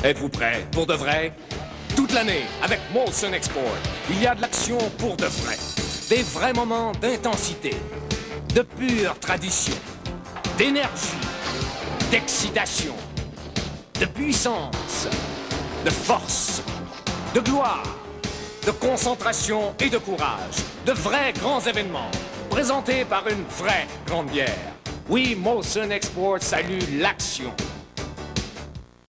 Êtes-vous prêts pour de vrai? Toute l'année, avec Molson Export, il y a de l'action pour de vrai. Des vrais moments d'intensité, de pure tradition, d'énergie, d'excitation, de puissance, de force, de gloire, de concentration et de courage. De vrais grands événements, présentés par une vraie grande bière. Oui, Molson Export salue l'action.